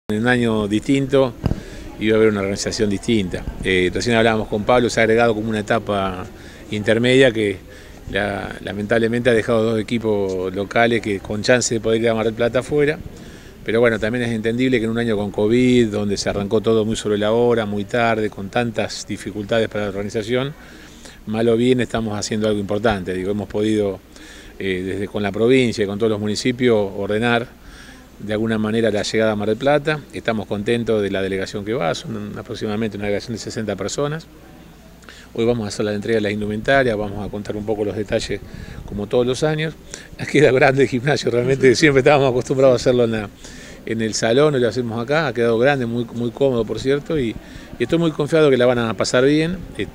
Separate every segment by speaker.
Speaker 1: En un año distinto iba a haber una organización distinta. Recién hablábamos con Pablo, se ha agregado como una etapa intermedia que lamentablemente ha dejado dos equipos locales que con chance de poder ir a Mar del Plata afuera. Pero bueno, también es entendible que en un año con COVID, donde se arrancó todo muy sobre la hora, muy tarde, con tantas dificultades para la organización, mal o bien estamos haciendo algo importante. Hemos podido, desde con la provincia y con todos los municipios, ordenar de alguna manera la llegada a Mar del Plata. Estamos contentos de la delegación que va, son aproximadamente una delegación de 60 personas. Hoy vamos a hacer la entrega de las indumentarias, vamos a contar un poco los detalles como todos los años. Queda grande el gimnasio, realmente siempre estábamos acostumbrados a hacerlo en el salón, hoy lo hacemos acá, ha quedado grande, muy cómodo por cierto, y estoy muy confiado que la van a pasar bien.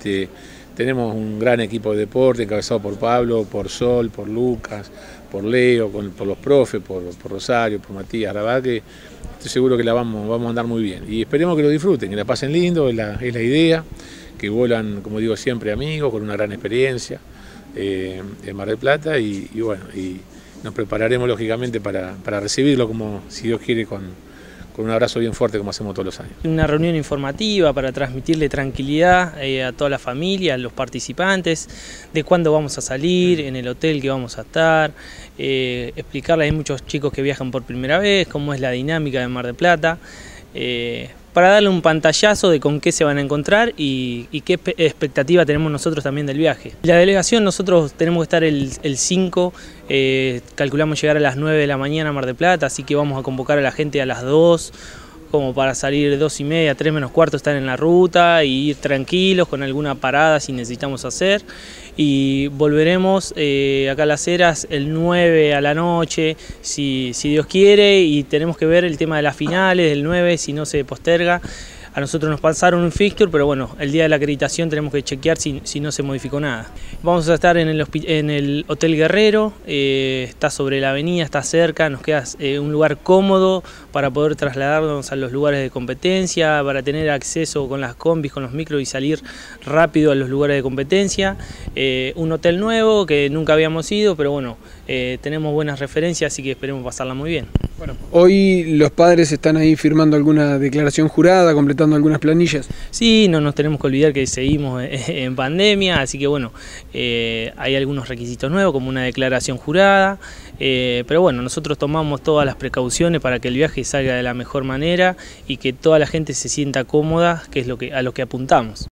Speaker 1: Tenemos un gran equipo de deporte encabezado por Pablo, por Sol, por Lucas, por Leo, por los profes, por Rosario, por Matías, la verdad que estoy seguro que la vamos a andar muy bien. Y esperemos que lo disfruten, que la pasen lindo, es la idea, que vuelan, como digo siempre, amigos, con una gran experiencia en Mar del Plata y bueno, y nos prepararemos lógicamente para recibirlo, como si Dios quiere, con un abrazo bien fuerte como hacemos todos los años.
Speaker 2: Una reunión informativa para transmitirle tranquilidad a toda la familia, a los participantes, de cuándo vamos a salir, en el hotel que vamos a estar, explicarles, hay muchos chicos que viajan por primera vez, cómo es la dinámica de Mar del Plata, para darle un pantallazo de con qué se van a encontrar y qué expectativa tenemos nosotros también del viaje. La delegación, nosotros tenemos que estar el 5, calculamos llegar a las 9 de la mañana a Mar del Plata, así que vamos a convocar a la gente a las 2, como para salir 2:30, 3 menos cuarto, estar en la ruta y ir tranquilos con alguna parada si necesitamos hacer. Y volveremos acá a Las Heras el 9 a la noche, si Dios quiere, y tenemos que ver el tema de las finales del 9, si no se posterga. A nosotros nos pasaron un fixture, pero bueno, el día de la acreditación tenemos que chequear si no se modificó nada. Vamos a estar en el Hotel Guerrero, está sobre la avenida, está cerca, nos queda un lugar cómodo para poder trasladarnos a los lugares de competencia, para tener acceso con las combis, con los micros y salir rápido a los lugares de competencia. Un hotel nuevo que nunca habíamos ido, pero bueno, tenemos buenas referencias, así que esperemos pasarla muy bien.
Speaker 3: Bueno, hoy los padres están ahí firmando alguna declaración jurada, completando algunas planillas.
Speaker 2: Sí, no nos tenemos que olvidar que seguimos en pandemia, así que bueno, hay algunos requisitos nuevos como una declaración jurada, pero bueno, nosotros tomamos todas las precauciones para que el viaje salga de la mejor manera y que toda la gente se sienta cómoda, que es a lo que apuntamos.